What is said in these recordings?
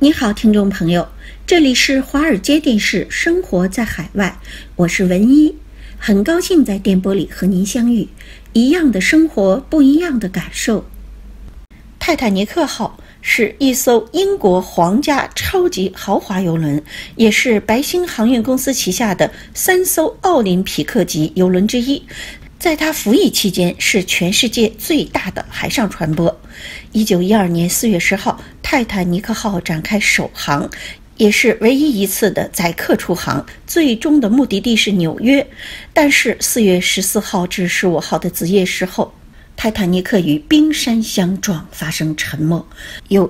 你好，听众朋友，这里是华尔街电视生活在海外，我是文一，很高兴在电波里和您相遇，一样的生活，不一样的感受。泰坦尼克号是一艘英国皇家超级豪华邮轮，也是白星航运公司旗下的3艘奥林匹克级邮轮之一。在它服役期间，是全世界最大的海上船舶。1912年4月10号，泰坦尼克号展开首航，也是唯一一次的载客出航，最终的目的地是纽约。但是4月14号至15号的子夜时候，泰坦尼克与冰山相撞，发生沉没，有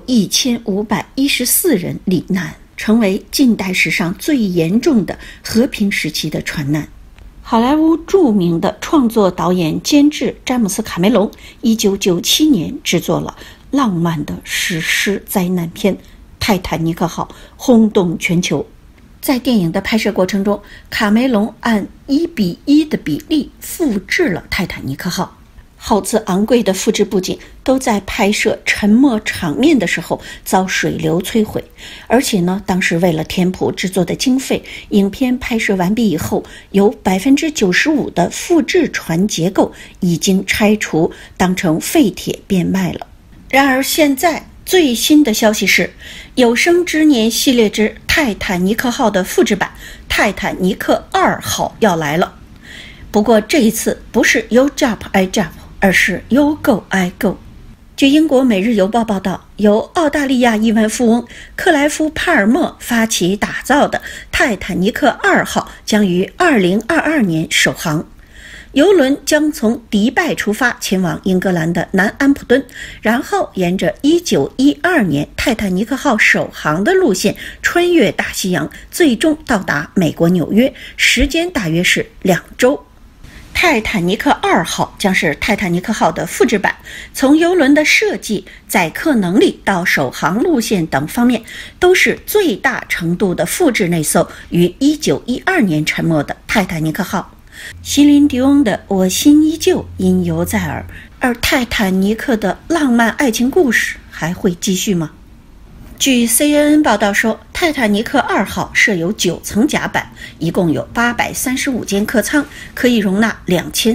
1514人罹难，成为近代史上最严重的和平时期的船难。好莱坞著名的创作导演监制詹姆斯·卡梅隆1997年制作了浪漫的史诗灾难片《泰坦尼克号》，轰动全球。在电影的拍摄过程中，卡梅隆按1:1的比例复制了泰坦尼克号。耗资昂贵的复制布景都在拍摄沉没场面的时候遭水流摧毁，而且呢，当时为了填补制作的经费，影片拍摄完毕以后，有95%的复制船结构已经拆除，当成废铁变卖了。然而现在最新的消息是，有生之年系列之泰坦尼克号的复制版泰坦尼克2号要来了。不过这一次不是 You Jump I Jump，而是 You Go I Go。 据英国《每日邮报》报道，由澳大利亚亿万富翁克莱夫·帕尔默发起打造的泰坦尼克2号将于2022年首航。邮轮将从迪拜出发，前往英格兰的南安普敦，然后沿着1912年泰坦尼克号首航的路线穿越大西洋，最终到达美国纽约，时间大约是2周。泰坦尼克2号将是泰坦尼克号的复制版，从邮轮的设计、载客能力到首航路线等方面，都是最大程度的复制那艘于1912年沉没的泰坦尼克号。席琳·迪翁的《我心依旧》音犹在耳，而泰坦尼克的浪漫爱情故事还会继续吗？据 CNN 报道说，泰坦尼克2号设有9层甲板，一共有835间客舱，可以容纳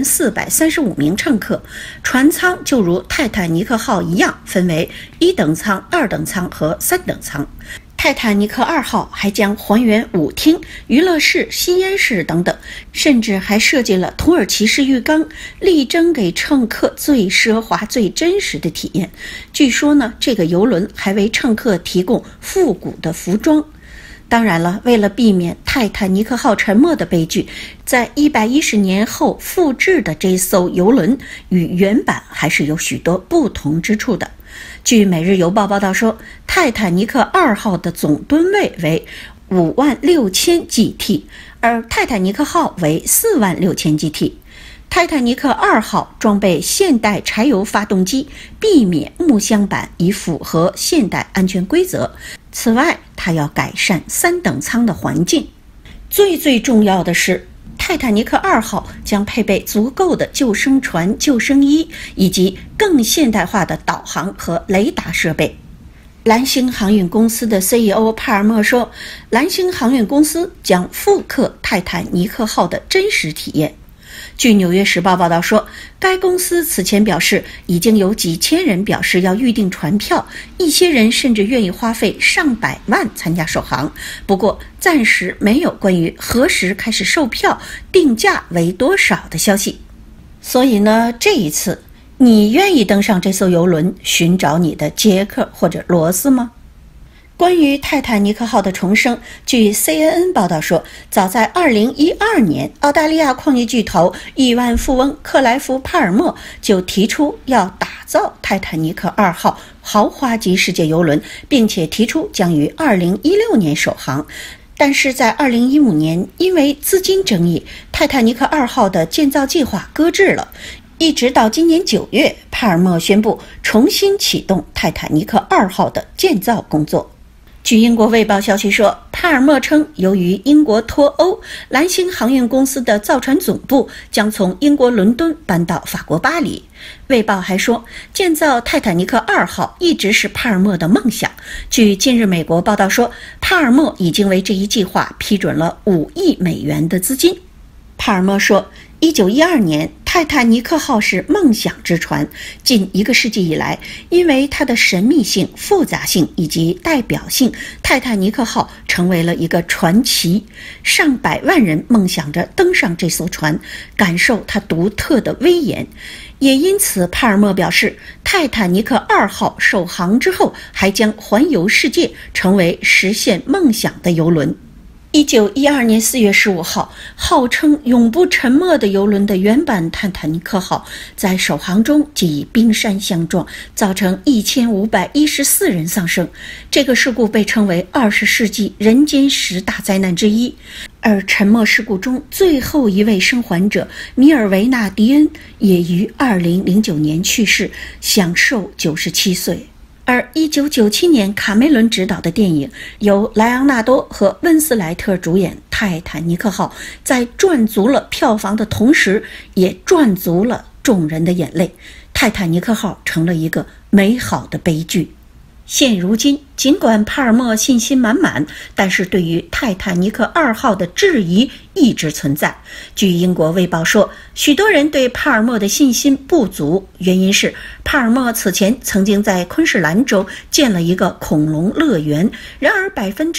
2435名乘客。船舱就如泰坦尼克号一样，分为1等舱、2等舱和3等舱。泰坦尼克2号还将还原舞厅、娱乐室、吸烟室等等，甚至还设计了土耳其式浴缸，力争给乘客最奢华、最真实的体验。据说呢，这个邮轮还为乘客提供复古的服装。当然了，为了避免泰坦尼克号沉没的悲剧，在110年后复制的这艘邮轮与原版还是有许多不同之处的。据《每日邮报》报道说，泰坦尼克2号的总吨位为56000 GT， 而泰坦尼克号为46000 GT。泰坦尼克2号装备现代柴油发动机，避免木箱板，以符合现代安全规则。此外，它要改善3等舱的环境。最重要的是，泰坦尼克2号将配备足够的救生船、救生衣，以及更现代化的导航和雷达设备。蓝星航运公司的 CEO 帕尔默说，蓝星航运公司将复刻泰坦尼克号的真实体验。据《纽约时报》报道说，该公司此前表示，已经有几千人表示要预订船票，一些人甚至愿意花费上百万参加首航。不过，暂时没有关于何时开始售票、定价为多少的消息。所以呢，这一次，你愿意登上这艘邮轮，寻找你的杰克或者罗斯吗？关于泰坦尼克号的重生，据 CNN 报道说，早在2012年，澳大利亚矿业巨头亿万富翁克莱夫·帕尔默就提出要打造泰坦尼克2号豪华级世界邮轮，并且提出将于2016年首航。但是在2015年，因为资金争议，泰坦尼克2号的建造计划搁置了。一直到今年9月，帕尔默宣布重新启动泰坦尼克2号的建造工作。 据英国卫报消息说，帕尔默称，由于英国脱欧，蓝星航运公司的造船总部将从英国伦敦搬到法国巴黎。卫报还说，建造泰坦尼克2号一直是帕尔默的梦想。据近日美国报道说，帕尔默已经为这一计划批准了5亿美元的资金。帕尔默说，1912年，泰坦尼克号是梦想之船。近1个世纪以来，因为它的神秘性、复杂性以及代表性，泰坦尼克号成为了一个传奇。上百万人梦想着登上这艘船，感受它独特的威严。也因此，帕尔默表示，泰坦尼克2号首航之后，还将环游世界，成为实现梦想的邮轮。1912年4月15号，号称永不沉没的邮轮的原版泰坦尼克号在首航中即以冰山相撞，造成1514人丧生。这个事故被称为20世纪人间10大灾难之一。而沉没事故中最后一位生还者米尔维纳·迪恩也于2009年去世，享寿97岁。而1997年卡梅伦执导的电影，由莱昂纳多和温斯莱特主演《泰坦尼克号》，在赚足了票房的同时，也赚足了众人的眼泪。泰坦尼克号成了一个美好的悲剧。现如今，尽管帕尔默信心满满，但是对于泰坦尼克2号的质疑一直存在。据英国卫报说，许多人对帕尔默的信心不足，原因是帕尔默此前曾经在昆士兰州建了一个恐龙乐园，然而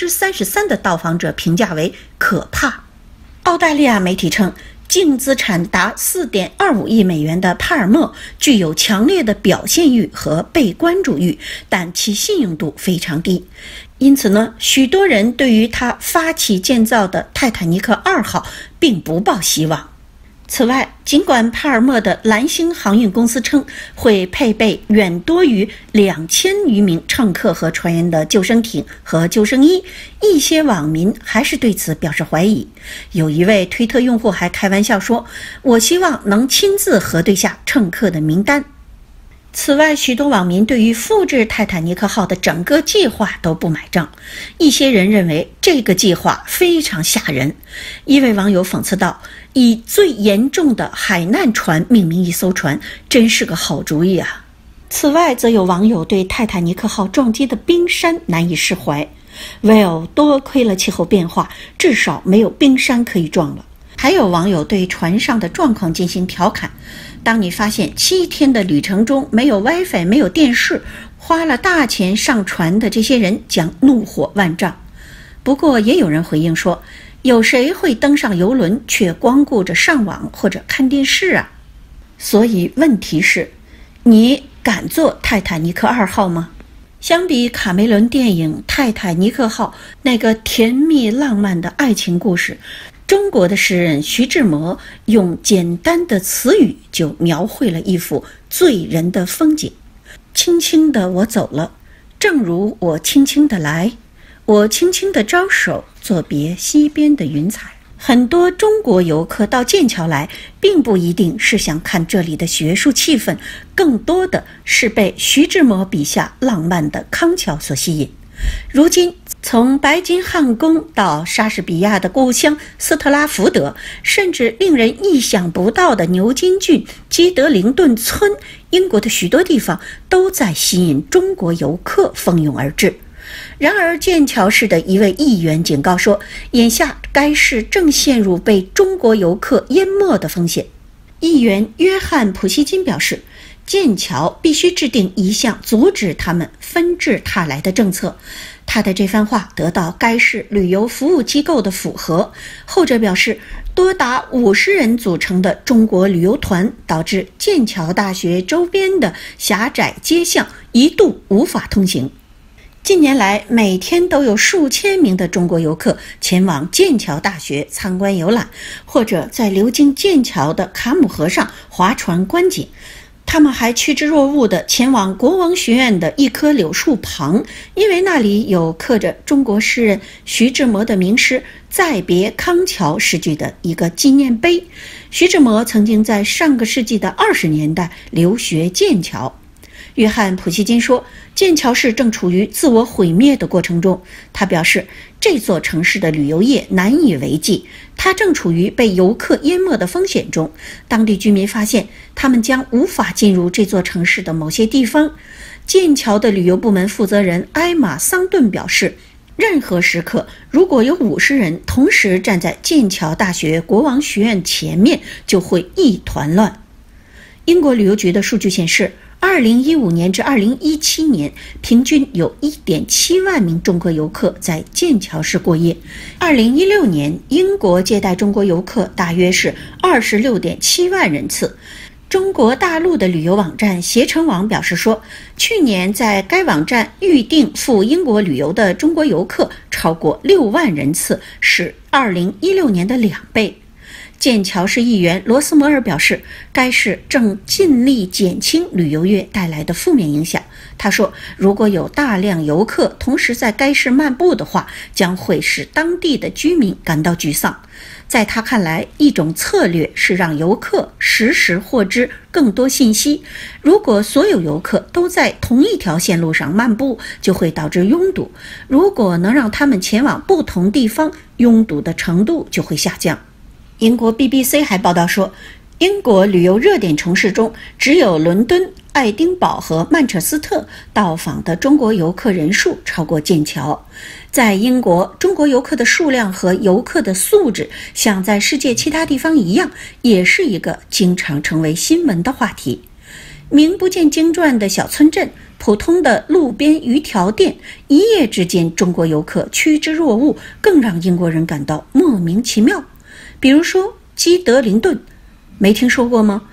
33%的到访者评价为可怕。澳大利亚媒体称，净资产达4.25亿美元的帕尔默具有强烈的表现欲和被关注欲，但其信用度非常低。因此呢，许多人对于他发起建造的泰坦尼克2号并不抱希望。此外，尽管帕尔默的蓝星航运公司称会配备远多于2000余名乘客和船员的救生艇和救生衣，一些网民还是对此表示怀疑。有一位推特用户还开玩笑说，我希望能亲自核对下乘客的名单。此外，许多网民对于复制泰坦尼克号的整个计划都不买账。一些人认为这个计划非常吓人。一位网友讽刺道，以最严重的海难船命名一艘船，真是个好主意啊。此外，则有网友对泰坦尼克号撞击的冰山难以释怀。Well， 多亏了气候变化，至少没有冰山可以撞了。还有网友对船上的状况进行调侃，当你发现7天的旅程中没有 WiFi 没有电视，花了大钱上船的这些人将怒火万丈。不过也有人回应说，有谁会登上邮轮却光顾着上网或者看电视啊？所以问题是，你敢坐泰坦尼克2号吗？相比卡梅伦电影《泰坦尼克号》那个甜蜜浪漫的爱情故事，中国的诗人徐志摩用简单的词语就描绘了一幅醉人的风景。轻轻地我走了，正如我轻轻地来，我轻轻地招手，作别西边的云彩。很多中国游客到剑桥来，并不一定是想看这里的学术气氛，更多的是被徐志摩笔下浪漫的康桥所吸引。如今，从白金汉宫到莎士比亚的故乡斯特拉福德，甚至令人意想不到的牛津郡基德灵顿村，英国的许多地方都在吸引中国游客蜂拥而至。然而，剑桥市的一位议员警告说，眼下该市正陷入被中国游客淹没的风险。议员约翰·普希金表示，剑桥必须制定一项阻止他们纷至沓来的政策。他的这番话得到该市旅游服务机构的附和，后者表示，多达50人组成的中国旅游团导致剑桥大学周边的狭窄街巷一度无法通行。近年来，每天都有数千名的中国游客前往剑桥大学参观游览，或者在流经剑桥的卡姆河上划船观景。他们还趋之若鹜地前往国王学院的一棵柳树旁，因为那里有刻着中国诗人徐志摩的名诗《再别康桥》诗句的一个纪念碑。徐志摩曾经在上个世纪的20年代留学剑桥。 约翰·普希金说，剑桥市正处于自我毁灭的过程中。他表示，这座城市的旅游业难以为继，它正处于被游客淹没的风险中。当地居民发现，他们将无法进入这座城市的某些地方。剑桥的旅游部门负责人埃玛·桑顿表示，任何时刻，如果有50人同时站在剑桥大学国王学院前面，就会一团乱。英国旅游局的数据显示，2015年至2017年，平均有 1.7 万名中国游客在剑桥市过夜。2016年，英国接待中国游客大约是 26.7 万人次。中国大陆的旅游网站携程网表示说，去年在该网站预订赴英国旅游的中国游客超过6万人次，是2016年的2倍。剑桥市议员罗斯摩尔表示，该市正尽力减轻旅游业带来的负面影响。他说，如果有大量游客同时在该市漫步的话，将会使当地的居民感到沮丧。在他看来，一种策略是让游客实时获知更多信息。如果所有游客都在同一条线路上漫步，就会导致拥堵。如果能让他们前往不同地方，拥堵的程度就会下降。英国 BBC 还报道说，英国旅游热点城市中，只有伦敦、爱丁堡和曼彻斯特到访的中国游客人数超过剑桥。在英国，中国游客的数量和游客的素质，像在世界其他地方一样，也是一个经常成为新闻的话题。名不见经传的小村镇，普通的路边鱼条店，一夜之间中国游客趋之若鹜，更让英国人感到莫名其妙。比如说基德灵顿，没听说过吗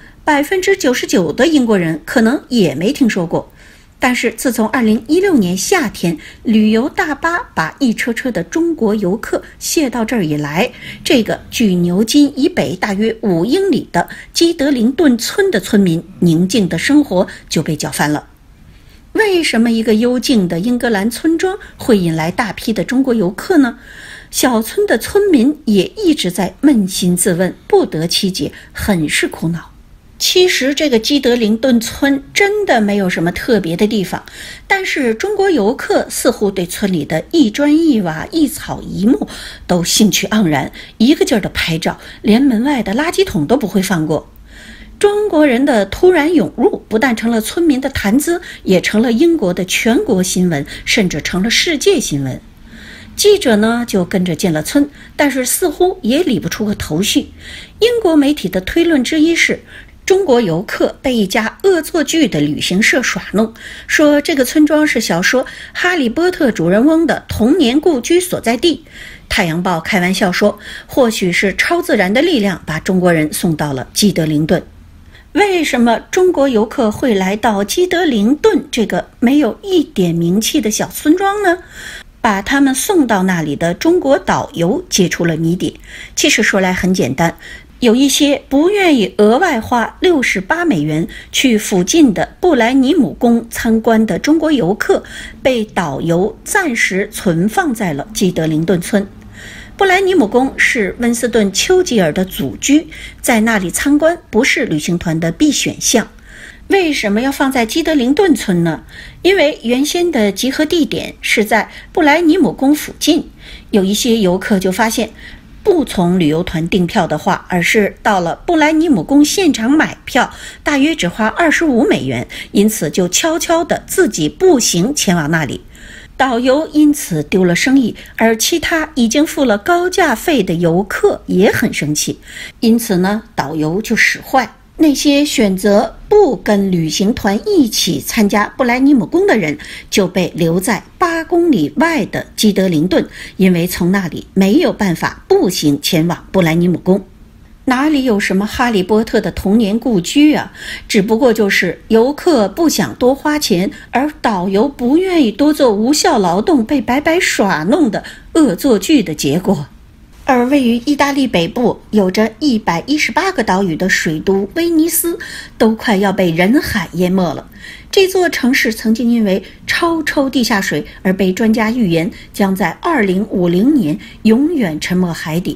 ？99%的英国人可能也没听说过。但是自从2016年夏天旅游大巴把一车车的中国游客卸到这儿以来，这个距牛津以北大约5英里的基德灵顿村的村民宁静的生活就被搅翻了。为什么一个幽静的英格兰村庄会引来大批的中国游客呢？小村的村民也一直在扪心自问，不得其解，很是苦恼。其实这个基德灵顿村真的没有什么特别的地方，但是中国游客似乎对村里的一砖一瓦、一草一木都兴趣盎然，一个劲儿的拍照，连门外的垃圾桶都不会放过。中国人的突然涌入不但成了村民的谈资，也成了英国的全国新闻，甚至成了世界新闻。记者呢就跟着进了村，但是似乎也理不出个头绪。英国媒体的推论之一是，中国游客被一家恶作剧的旅行社耍弄，说这个村庄是小说《哈利波特》主人翁的童年故居所在地。太阳报开玩笑说，或许是超自然的力量把中国人送到了基德灵顿。为什么中国游客会来到基德灵顿这个没有一点名气的小村庄呢？把他们送到那里的中国导游揭出了谜底。其实说来很简单，有一些不愿意额外花68美元去附近的布莱尼姆宫参观的中国游客，被导游暂时存放在了基德灵顿村。布莱尼姆宫是温斯顿·丘吉尔的祖居，在那里参观不是旅行团的必选项。为什么要放在基德灵顿村呢？因为原先的集合地点是在布莱尼姆宫附近，有一些游客就发现，不从旅游团订票的话，而是到了布莱尼姆宫现场买票，大约只花25美元，因此就悄悄地自己步行前往那里。导游因此丢了生意，而其他已经付了高价费的游客也很生气，因此呢，导游就使坏。那些选择不跟旅行团一起参加布莱尼姆宫的人，就被留在8公里外的基德灵顿，因为从那里没有办法步行前往布莱尼姆宫。哪里有什么哈利波特的童年故居啊？只不过就是游客不想多花钱，而导游不愿意多做无效劳动，被白白耍弄的恶作剧的结果。而位于意大利北部有着118个岛屿的水都威尼斯都快要被人海淹没了。这座城市曾经因为超抽地下水而被专家预言将在2050年永远沉没海底。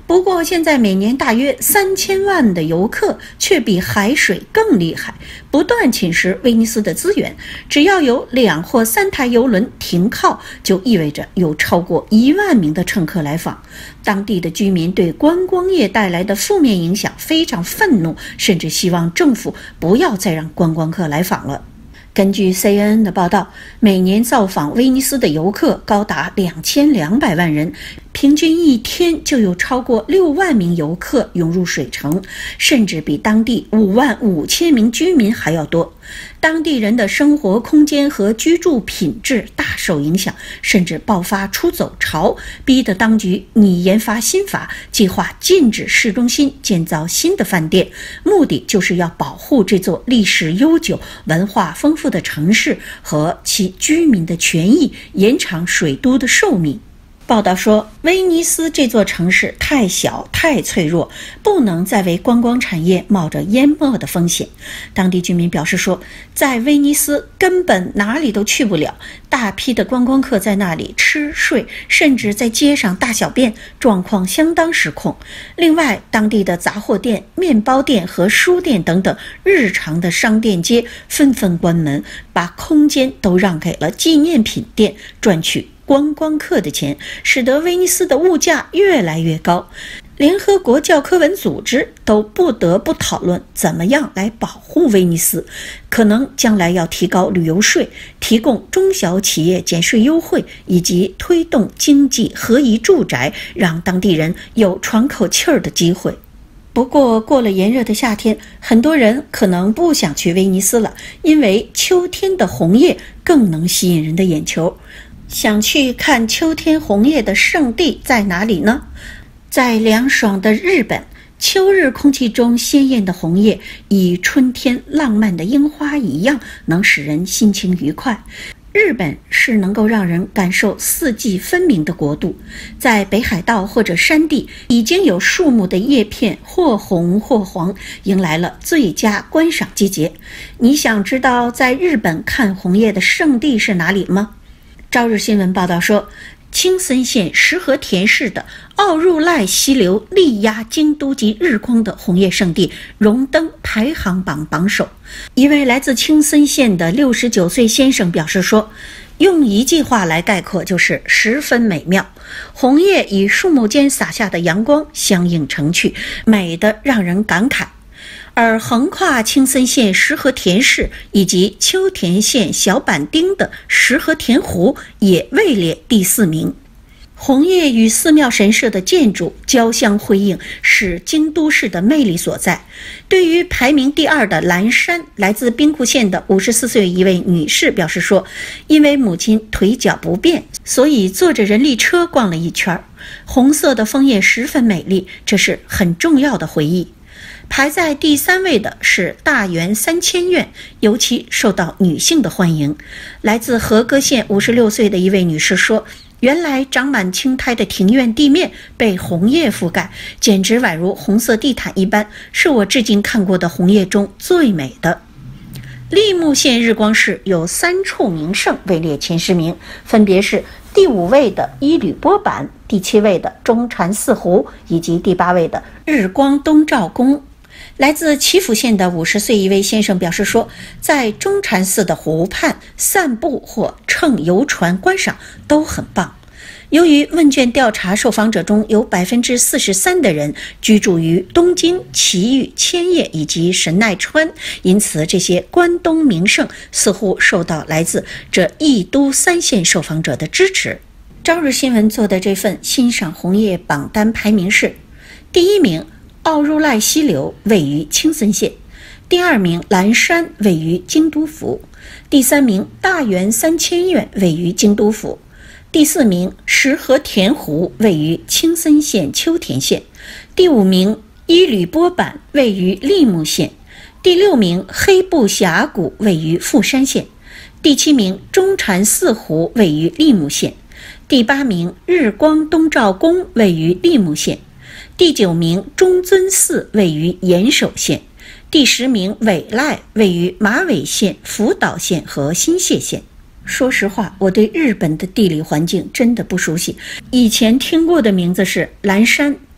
不过现在每年大约3000万的游客却比海水更厉害，不断侵蚀威尼斯的资源。只要有2或3台邮轮停靠，就意味着有超过1万名的乘客来访。当地的居民对观光业带来的负面影响非常愤怒，甚至希望政府不要再让观光客来访了。根据 CNN 的报道，每年造访威尼斯的游客高达2200万人，平均一天就有超过6万名游客涌入水城，甚至比当地55000名居民还要多。当地人的生活空间和居住品质大受影响，甚至爆发出走潮，逼得当局拟研发新法，计划禁止市中心建造新的饭店，目的就是要保护这座历史悠久、文化丰富的城市和其居民的权益，延长水都的寿命。报道说，威尼斯这座城市太小太脆弱，不能再为观光产业冒着淹没的风险。当地居民表示说，在威尼斯根本哪里都去不了，大批的观光客在那里吃睡，甚至在街上大小便，状况相当失控。另外，当地的杂货店、面包店和书店等等日常的商店街纷纷关门，把空间都让给了纪念品店，赚取观光客的钱，使得威尼斯的物价越来越高。联合国教科文组织都不得不讨论怎么样来保护威尼斯，可能将来要提高旅游税，提供中小企业减税优惠，以及推动经济合宜住宅，让当地人有喘口气儿的机会。不过过了炎热的夏天，很多人可能不想去威尼斯了，因为秋天的红叶更能吸引人的眼球。想去看秋天红叶的圣地在哪里呢？在凉爽的日本，秋日空气中鲜艳的红叶与春天浪漫的樱花一样，能使人心情愉快。日本是能够让人感受四季分明的国度，在北海道或者山地已经有树木的叶片或红或黄，迎来了最佳观赏季节。你想知道在日本看红叶的圣地是哪里吗？朝日新闻报道说，青森县石河田市的奥入濑溪流力压京都及日光的红叶圣地，荣登排行榜榜首。一位来自青森县的69岁先生表示说，用一句话来概括就是十分美妙。红叶与树木间洒下的阳光相映成趣，美得让人感慨。而横跨青森县石河田市以及秋田县小板町的石河田湖也位列第4名。红叶与寺庙神社的建筑交相辉映，是京都市的魅力所在。对于排名第2的蓝山，来自兵库县的54岁一位女士表示说，因为母亲腿脚不便，所以坐着人力车逛了一圈。红色的枫叶十分美丽，这是很重要的回忆。排在第3位的是大原3000院，尤其受到女性的欢迎。来自和歌县56岁的一位女士说，原来长满青苔的庭院地面被红叶覆盖，简直宛如红色地毯一般，是我至今看过的红叶中最美的。立木县日光市有3处名胜位列前10名，分别是第5位的伊吕波坂，第7位的中禅寺湖，以及第8位的日光东照宫。来自岐阜县的50岁一位先生表示说，在中禅寺的湖畔散步或乘游船观赏都很棒。由于问卷调查受访者中有 43% 的人居住于东京、埼玉、千叶以及神奈川，因此这些关东名胜似乎受到来自这一都3县受访者的支持。朝日新闻做的这份欣赏红叶榜单排名是：第1名奥入濑溪流，位于青森县；第2名蓝山，位于京都府；第3名大原3000院，位于京都府；第4名石河田湖，位于青森县秋田县；第5名伊吕波坂，位于立木县；第6名黑布峡谷，位于富山县；第7名中禅寺湖，位于立木县；第8名日光东照宫，位于立木县；第9名中尊寺，位于岩手县；第10名尾濑，位于马尾县、福岛县和新泻县。说实话，我对日本的地理环境真的不熟悉，以前听过的名字是蓝山、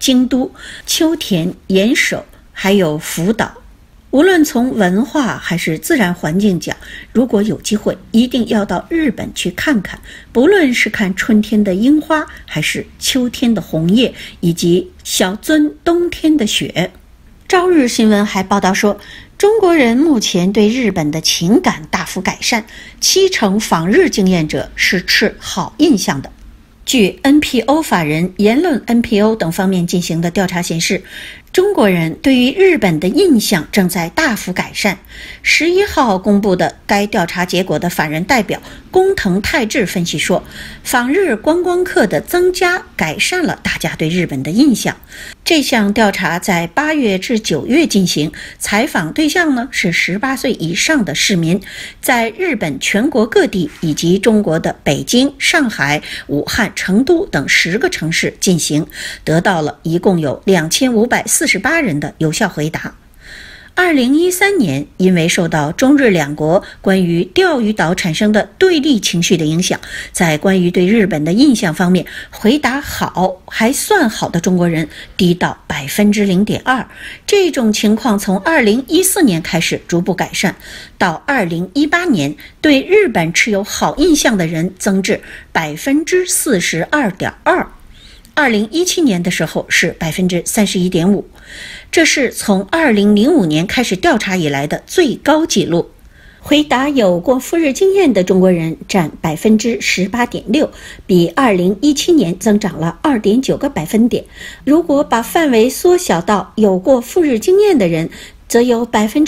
京都、秋田、岩手，还有福岛。无论从文化还是自然环境讲，如果有机会，一定要到日本去看看，不论是看春天的樱花，还是秋天的红叶，以及小樽冬天的雪。朝日新闻还报道说，中国人目前对日本的情感大幅改善，70%访日经验者是持好印象的。据 NPO 法人、言论 NPO 等方面进行的调查显示，中国人对于日本的印象正在大幅改善。11号公布的该调查结果的法人代表工藤泰治分析说，访日观光客的增加改善了大家对日本的印象。这项调查在8月至9月进行，采访对象呢是18岁以上的市民，在日本全国各地以及中国的北京、上海、武汉、成都等10个城市进行，得到了一共有2548人的有效回答。2013年，因为受到中日两国关于钓鱼岛产生的对立情绪的影响，在关于对日本的印象方面，回答好还算好的中国人低到 0.2%。这种情况从2014年开始逐步改善，到2018年，对日本持有好印象的人增至 42.2%。2017年的时候是 31.5%， 这是从2005年开始调查以来的最高纪录。回答有过赴日经验的中国人占 18.6%， 比2017年增长了 2.9个百分点。如果把范围缩小到有过赴日经验的人，则有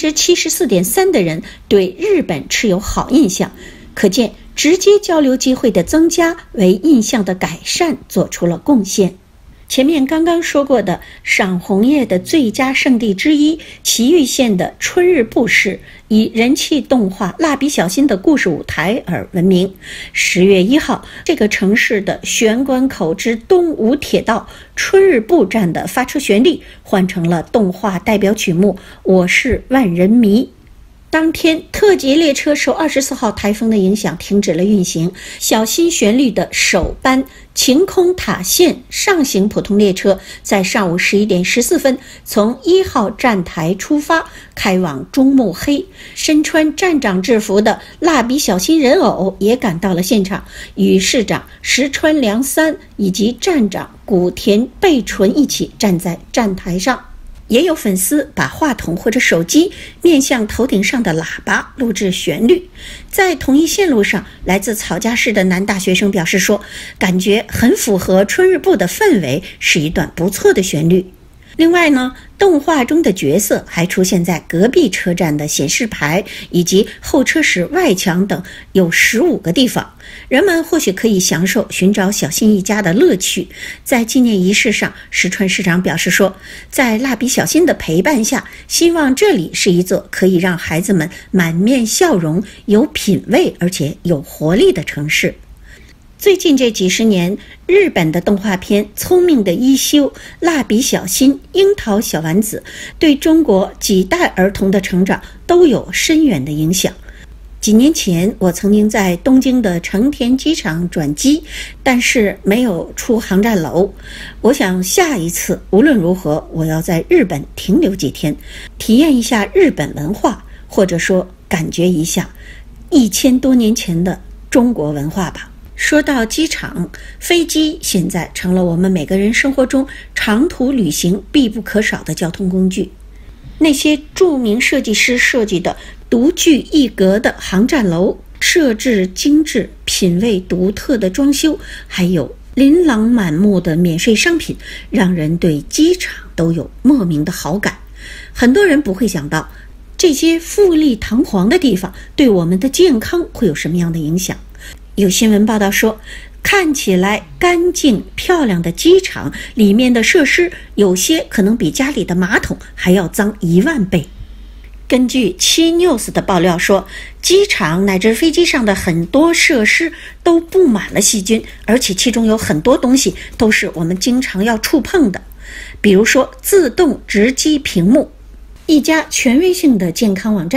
74.3% 的人对日本持有好印象，可见直接交流机会的增加为印象的改善做出了贡献。前面刚刚说过的赏红叶的最佳胜地之一，埼玉县的春日部市，以人气动画《蜡笔小新》的故事舞台而闻名。10月1号，这个城市的玄关口至东武铁道春日部站的发车旋律换成了动画代表曲目《我是万人迷》。当天，特急列车受24号台风的影响停止了运行。小新旋律的首班晴空塔线上行普通列车在上午11点14分从1号站台出发，开往中目黑。身穿站长制服的蜡笔小新人偶也赶到了现场，与市长石川良三以及站长古田备纯一起站在站台上。也有粉丝把话筒或者手机面向头顶上的喇叭录制旋律。在同一线路上，来自草加市的男大学生表示说，感觉很符合春日部的氛围，是一段不错的旋律。另外呢，动画中的角色还出现在隔壁车站的显示牌以及候车室外墙等有15个地方，人们或许可以享受寻找小新一家的乐趣。在纪念仪式上，石川市长表示说，在蜡笔小新的陪伴下，希望这里是一座可以让孩子们满面笑容、有品味而且有活力的城市。最近这几十年，日本的动画片《聪明的一休》、《蜡笔小新》、《樱桃小丸子》对中国几代儿童的成长都有深远的影响。几年前，我曾经在东京的成田机场转机，但是没有出航站楼。我想下一次无论如何，我要在日本停留几天，体验一下日本文化，或者说感觉一下1000多年前的中国文化吧。说到机场，飞机现在成了我们每个人生活中长途旅行必不可少的交通工具。那些著名设计师设计的独具一格的航站楼，设置精致、品味独特的装修，还有琳琅满目的免税商品，让人对机场都有莫名的好感。很多人不会想到，这些富丽堂皇的地方对我们的健康会有什么样的影响。有新闻报道说，看起来干净漂亮的机场里面的设施，有些可能比家里的马桶还要脏10000倍。根据7 News 的爆料说，机场乃至飞机上的很多设施都布满了细菌，而且其中有很多东西都是我们经常要触碰的，比如说自动直击屏幕。一家权威性的健康网站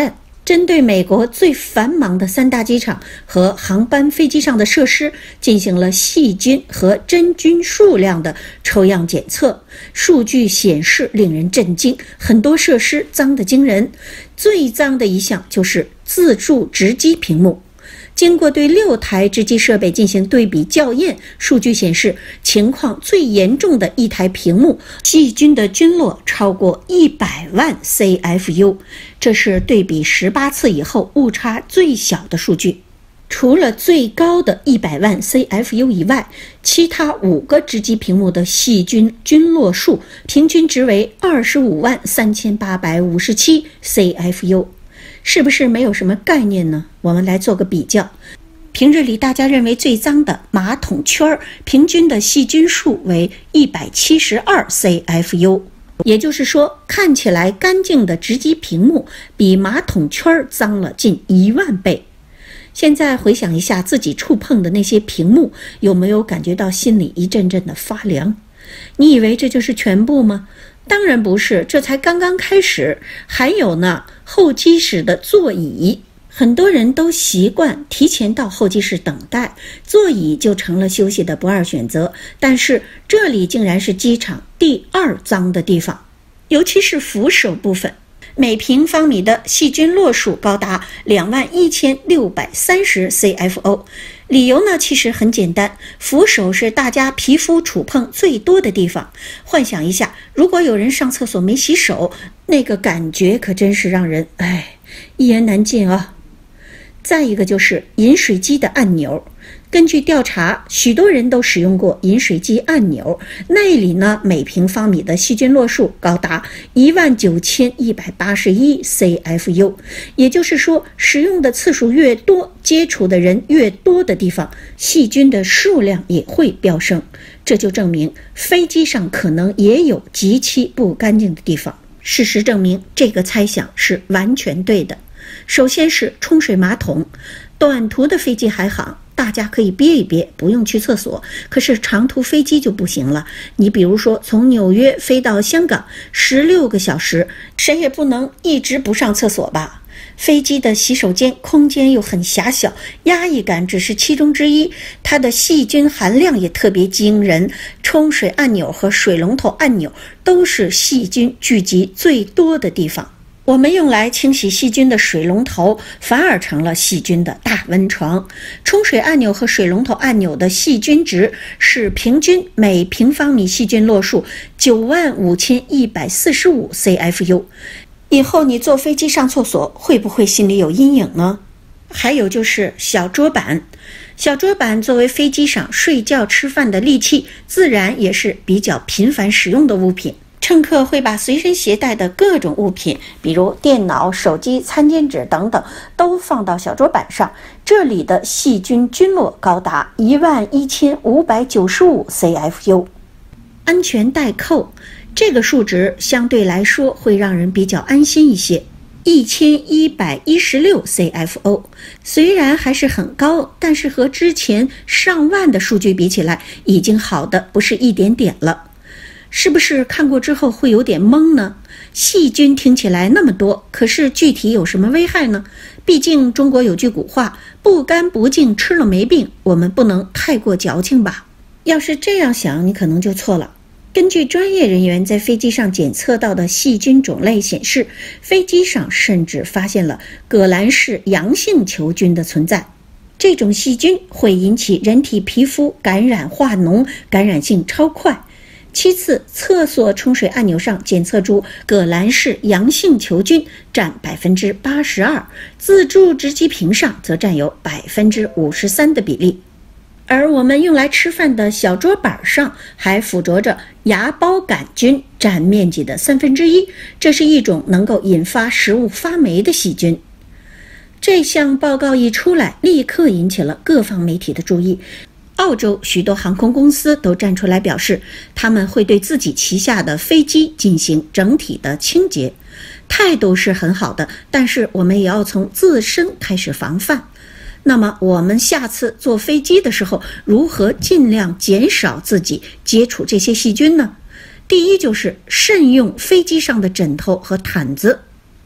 针对美国最繁忙的3大机场和航班飞机上的设施进行了细菌和真菌数量的抽样检测，数据显示令人震惊，很多设施脏得惊人。最脏的一项就是自助值机屏幕。经过对6台值机设备进行对比校验，数据显示，情况最严重的一台屏幕，细菌的菌落超过100万 CFU， 这是对比18次以后误差最小的数据。除了最高的100万 CFU 以外，其他5个值机屏幕的细菌菌落数平均值为25万3857 CFU。是不是没有什么概念呢？我们来做个比较。平日里大家认为最脏的马桶圈，平均的细菌数为172 CFU， 也就是说，看起来干净的值机屏幕比马桶圈脏了近1万倍。现在回想一下自己触碰的那些屏幕，有没有感觉到心里一阵阵的发凉？你以为这就是全部吗？当然不是，这才刚刚开始。还有呢，候机室的座椅，很多人都习惯提前到候机室等待，座椅就成了休息的不二选择。但是这里竟然是机场第2脏的地方，尤其是扶手部分。每平方米的细菌落数高达21630 CFO。理由呢，其实很简单，扶手是大家皮肤触碰最多的地方。幻想一下，如果有人上厕所没洗手，那个感觉可真是让人一言难尽啊。再一个就是饮水机的按钮，根据调查，许多人都使用过饮水机按钮，那里呢，每平方米的细菌落数高达19181 CFU， 也就是说，使用的次数越多，接触的人越多的地方，细菌的数量也会飙升。这就证明飞机上可能也有极其不干净的地方。事实证明，这个猜想是完全对的。首先是冲水马桶，短途的飞机还好，大家可以憋一憋，不用去厕所。可是长途飞机就不行了，你比如说从纽约飞到香港16个小时，谁也不能一直不上厕所吧？飞机的洗手间空间又很狭小，压抑感只是其中之一，它的细菌含量也特别惊人。冲水按钮和水龙头按钮都是细菌聚集最多的地方。我们用来清洗细菌的水龙头反而成了细菌的大温床。冲水按钮和水龙头按钮的细菌值是平均每平方米细菌落数95145 CFU。以后你坐飞机上厕所会不会心里有阴影呢？还有就是小桌板。小桌板作为飞机上睡觉吃饭的利器，自然也是比较频繁使用的物品。乘客会把随身携带的各种物品，比如电脑、手机、餐巾纸等等，都放到小桌板上，这里的细菌菌落高达11595 CFU。 安全带扣，这个数值相对来说会让人比较安心一些，1116 CFO， 虽然还是很高，但是和之前上万的数据比起来，已经好的不是一点点了。是不是看过之后会有点懵呢？细菌听起来那么多，可是具体有什么危害呢？毕竟中国有句古话，不干不净吃了没病，我们不能太过矫情吧。要是这样想，你可能就错了。根据专业人员在飞机上检测到的细菌种类显示，飞机上甚至发现了革兰氏阳性球菌的存在。这种细菌会引起人体皮肤感染化脓，感染性超快。其次，厕所冲水按钮上检测出革兰氏阳性球菌占 82%， 自助值机屏上则占有 53% 的比例。而我们用来吃饭的小桌板上还附着着芽孢杆菌，占面积的1/3，这是一种能够引发食物发霉的细菌。这项报告一出来，立刻引起了各方媒体的注意。澳洲许多航空公司都站出来表示，他们会对自己旗下的飞机进行整体的清洁，态度是很好的，但是我们也要从自身开始防范。那么我们下次坐飞机的时候，如何尽量减少自己接触这些细菌呢？第一就是慎用飞机上的枕头和毯子。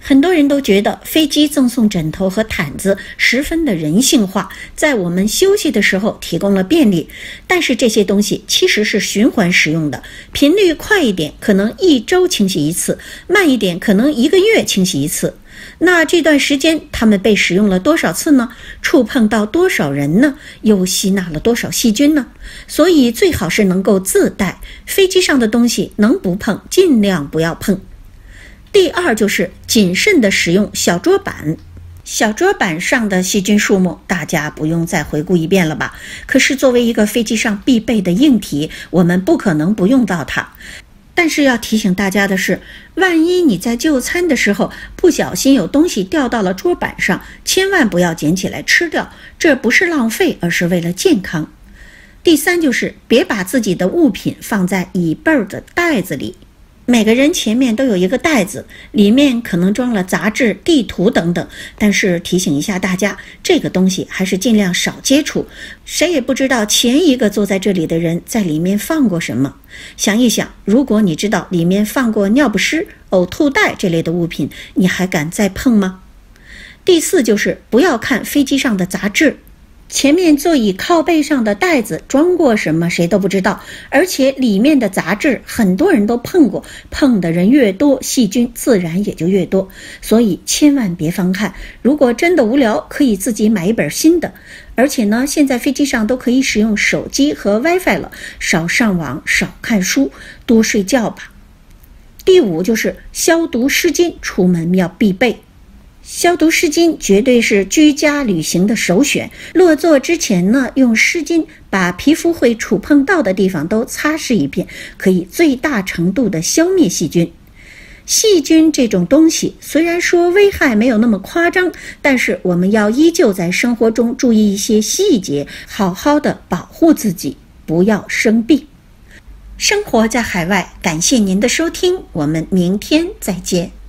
很多人都觉得飞机赠送枕头和毯子十分的人性化，在我们休息的时候提供了便利，但是这些东西其实是循环使用的，频率快一点可能1周清洗一次，慢一点可能1个月清洗一次。那这段时间它们被使用了多少次呢？触碰到多少人呢？又吸纳了多少细菌呢？所以最好是能够自带，飞机上的东西能不碰尽量不要碰。第二就是谨慎地使用小桌板。小桌板上的细菌数目大家不用再回顾一遍了吧？可是作为一个飞机上必备的硬体，我们不可能不用到它。但是要提醒大家的是，万一你在就餐的时候不小心有东西掉到了桌板上，千万不要捡起来吃掉，这不是浪费，而是为了健康。第三就是别把自己的物品放在椅背的袋子里。每个人前面都有一个袋子，里面可能装了杂志、地图等等，但是提醒一下大家，这个东西还是尽量少接触，谁也不知道前一个坐在这里的人在里面放过什么。想一想，如果你知道里面放过尿不湿、呕吐袋这类的物品，你还敢再碰吗？第四就是不要看飞机上的杂志。前面座椅靠背上的袋子装过什么谁都不知道，而且里面的杂志很多人都碰过，碰的人越多，细菌自然也就越多，所以千万别翻看。如果真的无聊，可以自己买一本新的。而且呢，现在飞机上都可以使用手机和 WiFi 了，少上网，少看书，多睡觉吧。第五就是消毒湿巾，出门要必备。消毒湿巾绝对是居家旅行的首选。落座之前呢，用湿巾把皮肤会触碰到的地方都擦拭一遍，可以最大程度的消灭细菌。细菌这种东西虽然说危害没有那么夸张，但是我们要依旧在生活中注意一些细节，好好的保护自己，不要生病。生活在海外，感谢您的收听，我们明天再见。